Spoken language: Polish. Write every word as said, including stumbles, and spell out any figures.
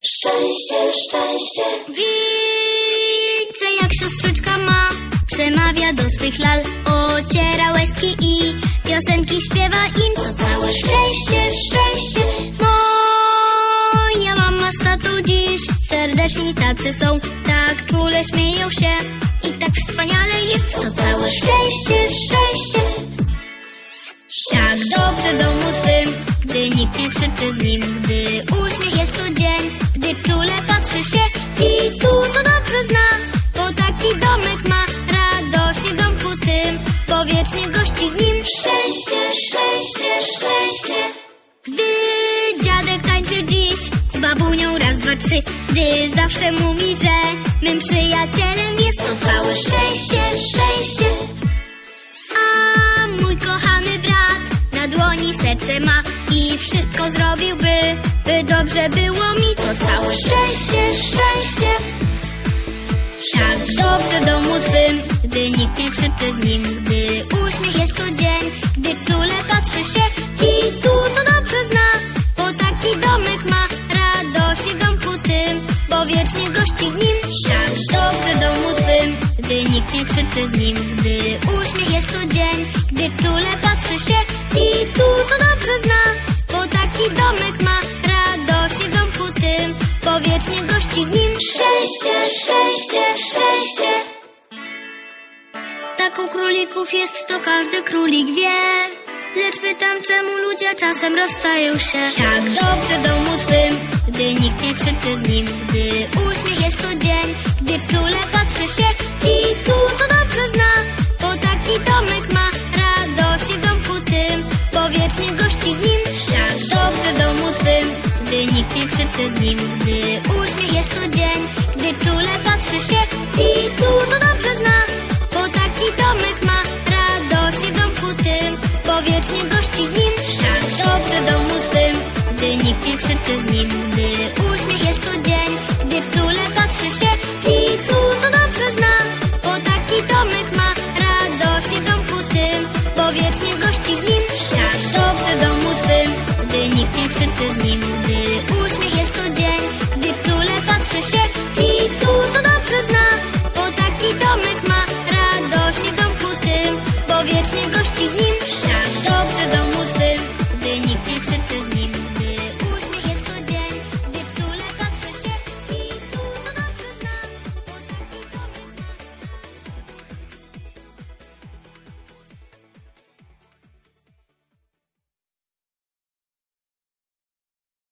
Szczęście, szczęście. Widzę, jak siostrzyczka ma, przemawia do swych lal, ociera łezki i piosenki śpiewa im. To całe szczęście, szczęście. Moja mama z tatą dziś serdeczni tacy są, tak czule śmieją się i tak wspaniale jest. To całe szczęście, szczęście. Tak dobrze w domu twym, gdy nikt nie krzyczy z nim, gdy uśmiech jest co dzień, gdy czule patrzy się i tu to dobrze zna, bo taki domek ma, radośnie w domku tym, powiecznie gości w nim. Szczęście, szczęście, szczęście. Gdy dziadek tańczy dziś z babunią raz, dwa, trzy, gdy zawsze mówi, że mym przyjacielem jest, to całe szczęście, szczęście. A mój kochany brat na dłoni serce ma i wszystko zrobiłby, by dobrze było mi. To całe szczęście, szczęście. Tak dobrze w domu twym, gdy nikt nie krzyczy z nim, gdy uśmiech jest co dzień, gdy czule patrzy się i tu to dobrze zna, bo taki domek ma, radośnie w domku tym, bo wiecznie gości w nim. Tak dobrze w domu twym, gdy nikt nie krzyczy z nim, gdy uśmiech jest co dzień, gdy czule patrzy się i tu to dobrze zna, bo taki domek ma, radośnie w domku tym, bo wiecznie gości w nim. Szczęście, szczęście, szczęście. Tak u królików jest, to każdy królik wie, lecz pytam, czemu ludzie czasem rozstają się. Tak dobrze w domu twym, gdy nikt nie krzyczy z nim, gdy uśmiech jest co dzień, gdy czule patrzy się i tu to dobrze zna, bo taki domek ma, radośnie w domku tym, bo wiecznie gości w nim. Tak dobrze w domu twym, gdy nikt nie krzyczy z nim, gdy uśmiech jest co dzień, gdy czule patrzy się i tu to dobrze zna,